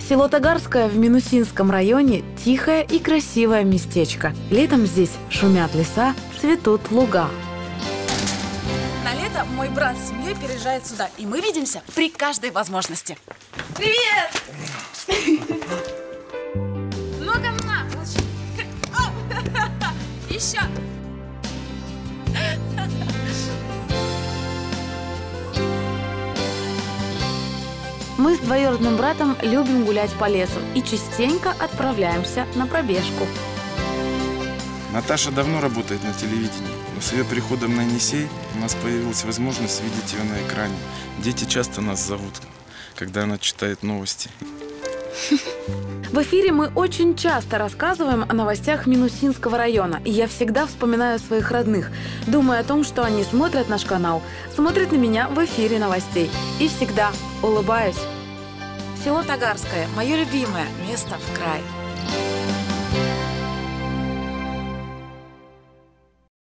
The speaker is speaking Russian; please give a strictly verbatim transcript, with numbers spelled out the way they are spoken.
Село Тагарское в Минусинском районе – тихое и красивое местечко. Летом здесь шумят леса, цветут луга. На лето мой брат с семьей переезжает сюда, и мы видимся при каждой возможности. Привет! Много на, еще. Мы с двоюродным братом любим гулять по лесу и частенько отправляемся на пробежку. Наташа давно работает на телевидении, но с ее приходом на Енисей у нас появилась возможность видеть ее на экране. Дети часто нас зовут, когда она читает новости. В эфире мы очень часто рассказываем о новостях Минусинского района, и я всегда вспоминаю своих родных, думая о том, что они смотрят наш канал, смотрят на меня в эфире новостей, и всегда улыбаюсь. Село Тагарское – мое любимое место в крае.